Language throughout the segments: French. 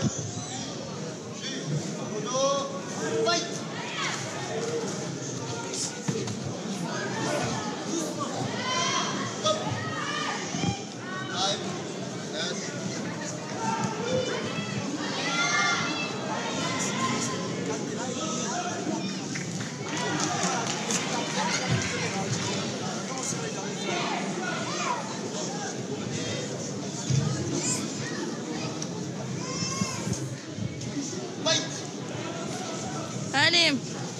Allez.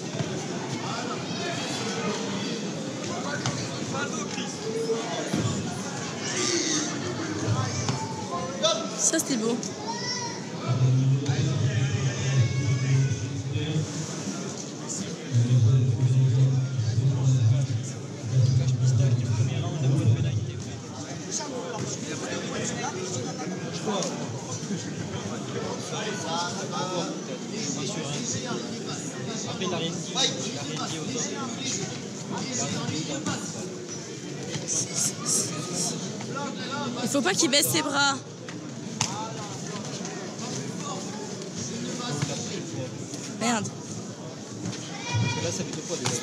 Ça c'était beau. Après, il n'a rien dit. Il n'a rien dit aux autres. Il faut pas qu'il baisse ses bras. Merde. Parce que là, ça fait 2 fois déjà.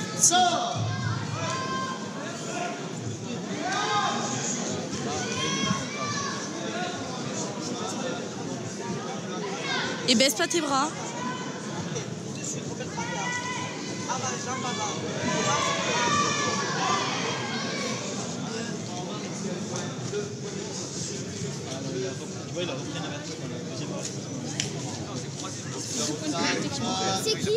Et baisse pas tes bras. Tu vois, il a repris un avertissement dans la deuxième phase. C'est qui?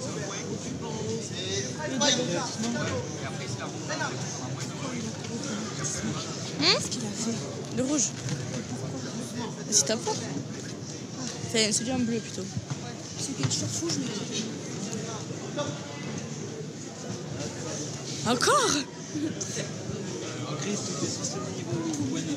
Qu'est-ce qu'il a fait? Le rouge. C'est top. C'est du un bleu plutôt. C'est quelque chose de fou, je me dis. Encore? En Chris, tu es sur ce niveau bueno.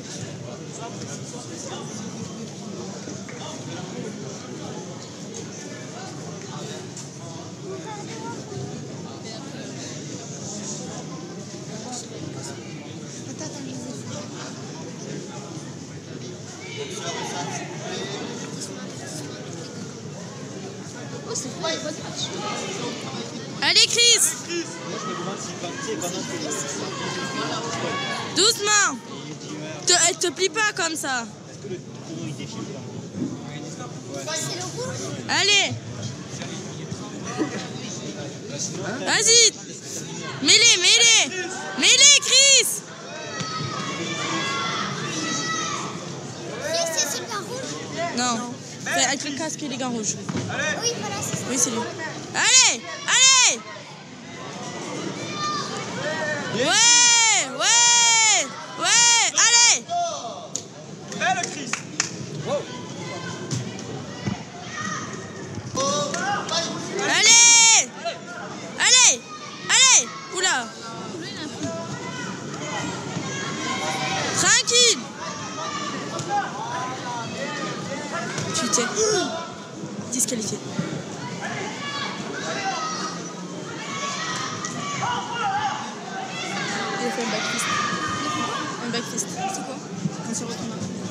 Oh, c'est pas une bonne match. Allez Chris! Moi, je me demande s'il partait pendant que Doucement! il Te plie pas comme ça. est-ce que le tonneau il déchire pas? C'est le rouge. Allez! Vas-y! Mets-les, mets-les! Mets-les Chris! Oui, c'est le gars rouge. Non. C'est avec le casque et les gants rouges. Oui, voilà, c'est ça. Oui, c'est lui. Allez! Allez! Ouais! Ouais! Ouais! Allez! Belle Chris! Allez! Allez! Allez! Oula! Tranquille! Putain. Disqualifié. Il a fait un backfist. Un backfist. C'est quoi? Quand il retourne.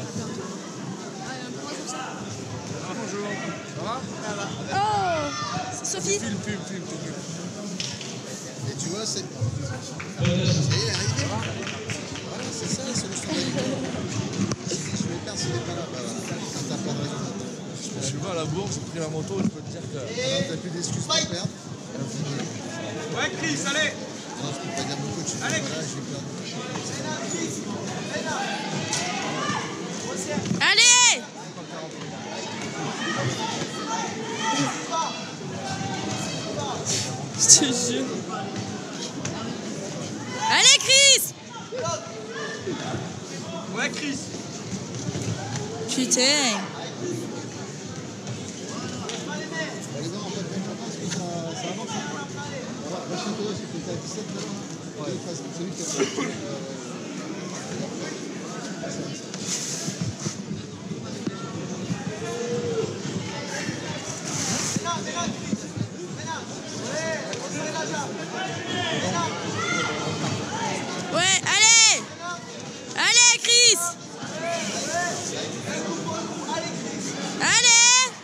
Bonjour. Ça va? Oh! C'est Sophie? Pile. Et tu vois, c'est... Ça y est, arrivé. Voilà, c'est ça la solution. Je vais perdre si t'es pas là. Bah, voilà. T'as pas de raison. Je suis pas à la bourse, j'ai pris ma moto, je peux te dire que maintenant t'as plus d'excuses pour perdre. Ouais, Chris, allez! Non, je peux pas dire mon coach, je dis voilà, j'ai perdu. Allez! Je te jure. Allez Chris! Ouais, Chris! Putain. Allez voir en fait, même maintenant, parce que ça avance. Voilà, Rachid Todos, c'était à 17 là. Ouais, celui qui a... Ouais, allez! Allez Chris! Allez!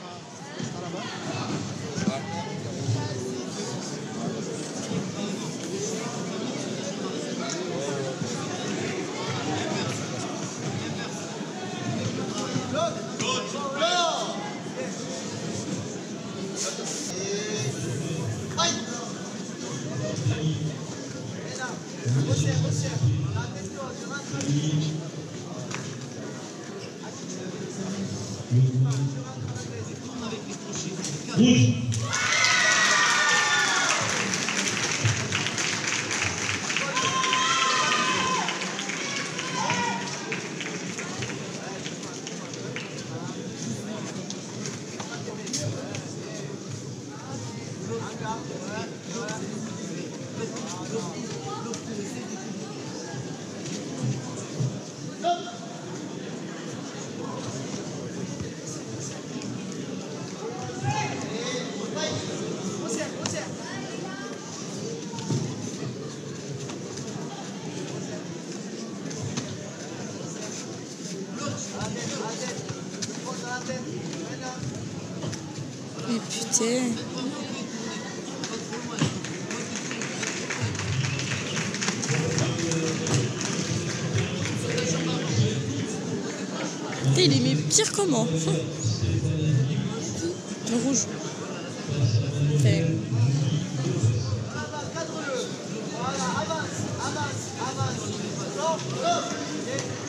Rouge. Mais putain. Putain, il est mis pire comment. Le rouge. Putain. Avance, avance, avance.